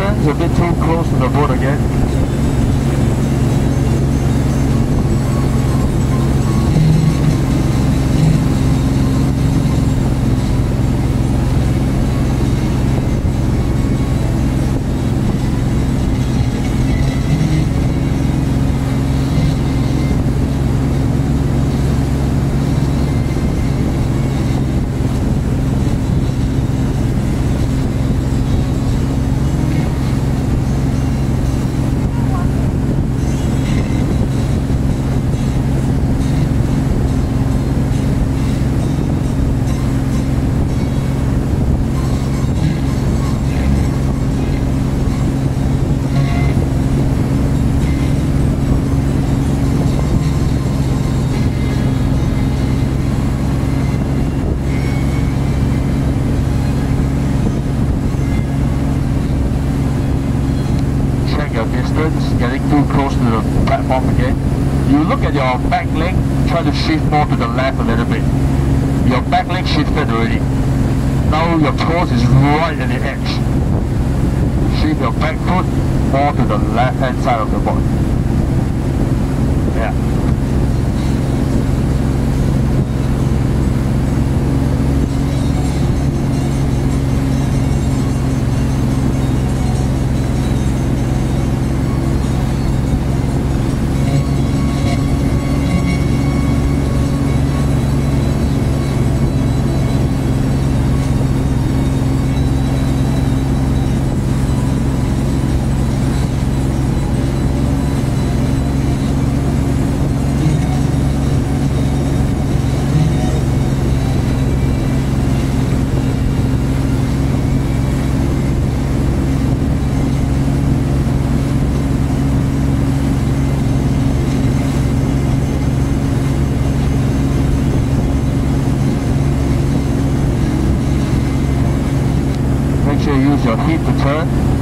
turns a bit too close to the boat again. Distance, getting too close to the platform again. You look at your back leg, try to shift more to the left a little bit. Your back leg shifted already. Now your toes is right at the edge. Shift your back foot more to the left hand side of the board. Yeah. Use your heat to turn.